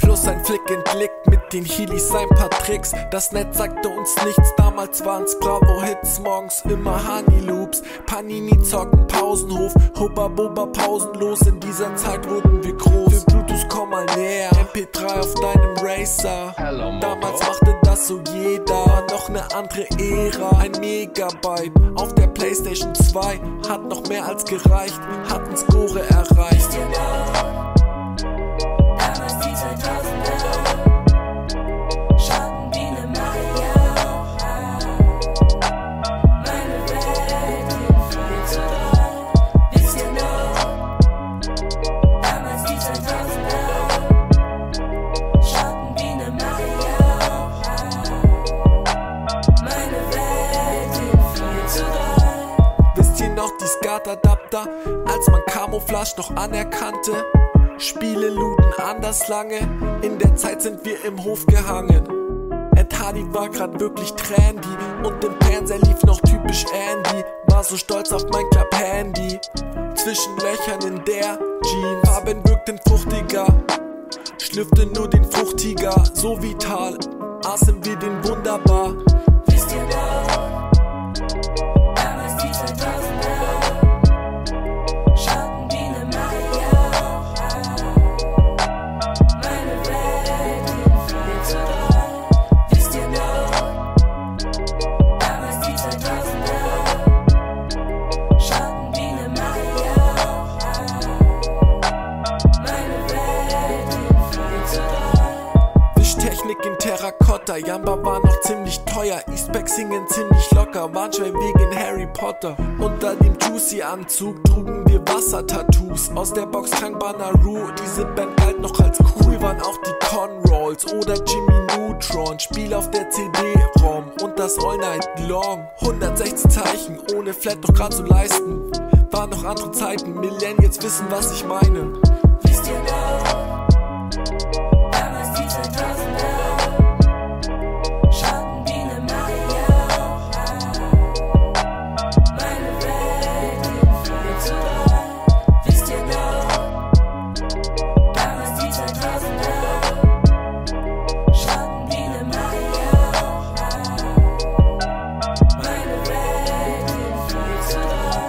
Schluss ein Flick entlickt, mit den Heelys ein paar Tricks. Das Netz sagte uns nichts, damals waren's Bravo-Hits. Morgens immer Honey-Loops, Panini zocken, Pausenhof, Hubba Bubba pausenlos. In dieser Zeit wurden wir groß. Für Bluetooth komm mal näher, MP3 auf deinem Racer. Damals machte das so jeder, war noch ne andere Ära. Ein Megabyte auf der Playstation 2 hat noch mehr als gereicht, hatten Score erreicht. Damals die 2000er, schauten wie ne Maria. Meine Welt ging 4:3, wisst ihr noch? Damals die 2000er, schauten wie ne Maria. Meine Welt ging 4:3. Wisst ihr noch die Skat-Adapter, als man Camouflage noch anerkannte? Spiele looten anders lange, in der Zeit sind wir im Hof gehangen. Ed Hardy war grad wirklich trendy und im Fernseher lief noch typisch Andy. War so stolz auf mein Club-Handy, zwischen Löchern in der Jeans. Farben wirkten fruchtiger, schlüpfte nur den Fruchtiger. So vital, aßen wir den wunderbar. Wisst ihr noch? Damals die 2000er, schauten wie ne Maria. Meine Welt ging 4:3, wisst ihr noch? Damals die 2000er, schauten wie ne Maria. Meine Welt ging 4:3. Wischtechnik in Terrakotta, Jamba war noch ziemlich teuer. Eastpack singen ziemlich locker, waren schon wegen Harry Potter. Unter dem Juicy-Anzug trugen wir Wassertattoos. Aus der Box klang Banaru, diese Band galt noch als cool. Waren auch die Conrolls oder Jimmy Neutron. Spiel auf der CD-ROM und das All Night Long. 160 Zeichen, ohne Flat doch grad zu leisten. Waren noch andere Zeiten, Millennials wissen was ich meine. Wisst ihr noch? Damals die 2000er, schauten wie ne Maria. Meine Welt ging 4:3, wisst ihr noch? Damals die 2000er, schauten wie ne Maria. Meine Welt ging 4:3.